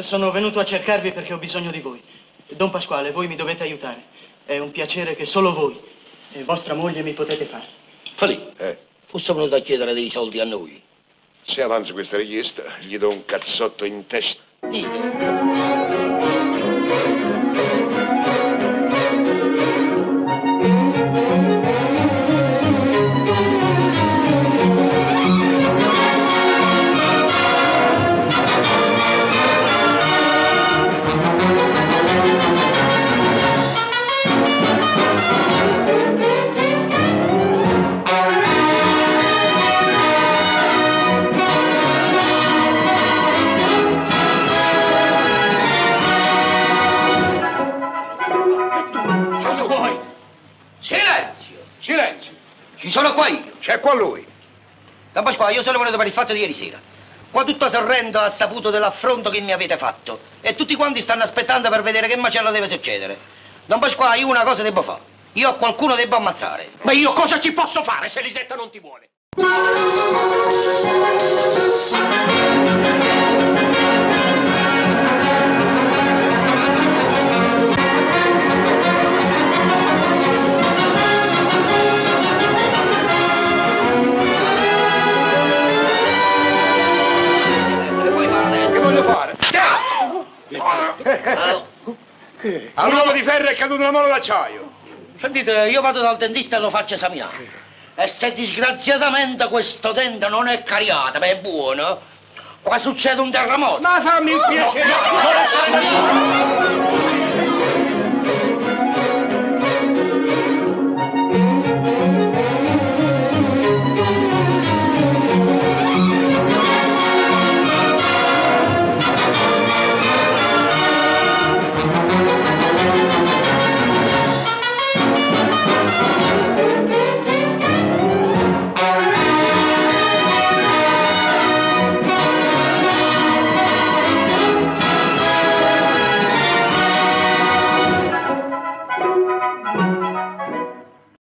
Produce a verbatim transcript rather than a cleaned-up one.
sono venuto a cercarvi perché ho bisogno di voi. Don Pasquale, voi mi dovete aiutare. È un piacere che solo voi e vostra moglie mi potete fare. Falì, eh. fosse venuto a chiedere dei soldi a noi. Se avanza questa richiesta, gli do un cazzotto in testa. Dite. Ci sono qua io. C'è qua lui. Don Pasquale, io sono venuto per il fatto di ieri sera. Qua tutto Sorrento ha saputo dell'affronto che mi avete fatto. E tutti quanti stanno aspettando per vedere che macello deve succedere. Don Pasquale, io una cosa devo fare. Io a qualcuno devo ammazzare. Ma io cosa ci posso fare se Lisetta non ti vuole? All'uomo di ferro è caduto una molla d'acciaio. Sentite, io vado dal dentista e lo faccio esaminare. E se disgraziatamente questo dente non è cariato, ma è buono, qua succede un terremoto. Ma fammi il piacere!